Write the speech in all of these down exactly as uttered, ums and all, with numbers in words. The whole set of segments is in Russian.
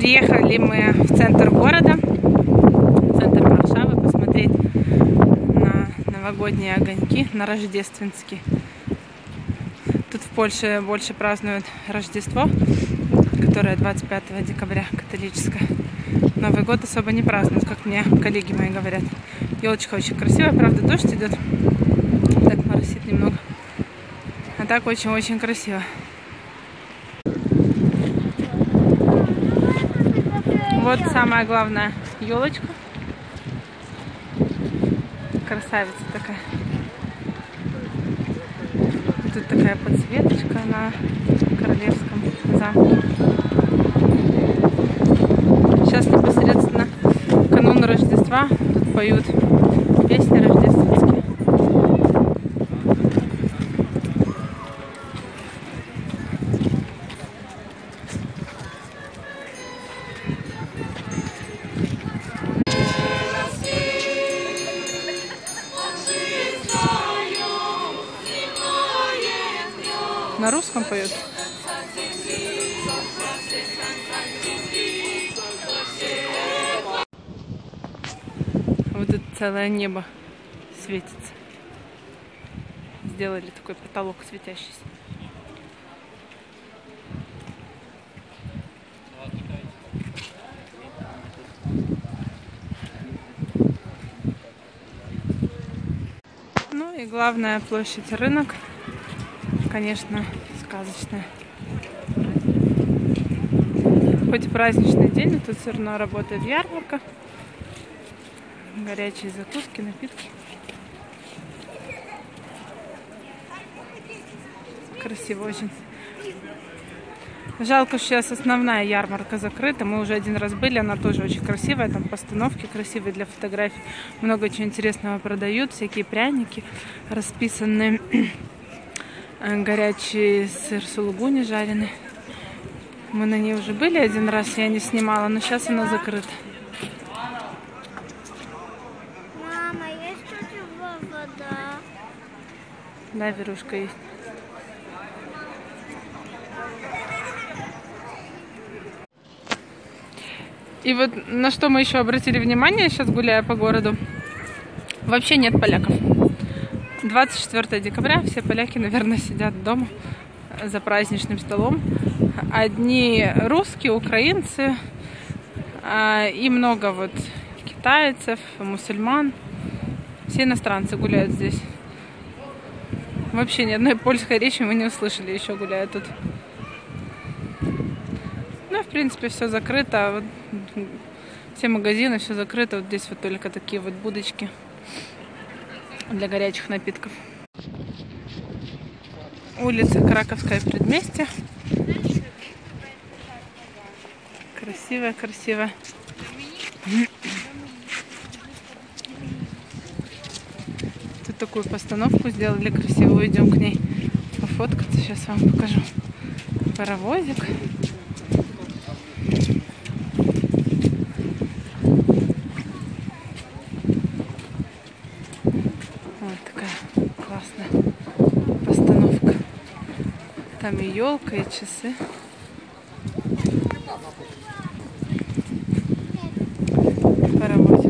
Приехали мы в центр города, в центр Варшавы, посмотреть на новогодние огоньки, на рождественские. Тут в Польше больше празднуют Рождество, которое двадцать пятого декабря, католическое. Новый год особо не празднуют, как мне коллеги мои говорят. Елочка очень красивая, правда дождь идет, так моросит немного. А так очень-очень красиво. Вот самая главная елочка. Красавица такая. Тут такая подсветочка на Королевском замке. Сейчас непосредственно канун Рождества. Тут поют песни рождественские. На русском поют. Вот тут целое небо светится. Сделали такой потолок светящийся. Ну и главная площадь, рынок. Конечно, сказочная. Хоть и праздничный день, но тут все равно работает ярмарка. Горячие закуски, напитки. Красиво очень. Жалко, что сейчас основная ярмарка закрыта. Мы уже один раз были, она тоже очень красивая. Там постановки красивые для фотографий. Много чего интересного продают. Всякие пряники расписанные. Горячий сыр сулугуни жареный. Мы на ней уже были один раз, я не снимала, но сейчас она закрыта. Мама, есть тут вода? Да, Верушка, есть. И вот на что мы еще обратили внимание, сейчас гуляя по городу, вообще нет поляков. двадцать четвёртого декабря все поляки, наверное, сидят дома за праздничным столом. Одни русские, украинцы и много вот китайцев, мусульман. Все иностранцы гуляют здесь. Вообще ни одной польской речи мы не услышали еще, гуляя тут. Ну, в принципе, все закрыто. Вот, все магазины, все закрыто. Вот здесь вот только такие вот будочки для горячих напитков. Улица Краковское предместье. Красивая, красивая. Тут такую постановку сделали красивую. Идем к ней пофоткаться. Сейчас вам покажу. Паровозик. Вот такая классная постановка. Там и елка, и часы. Паровозик.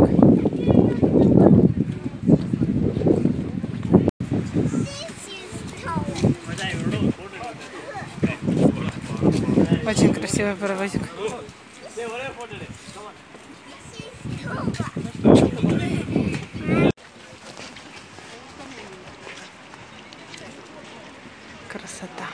Очень красивый паровозик. Красота.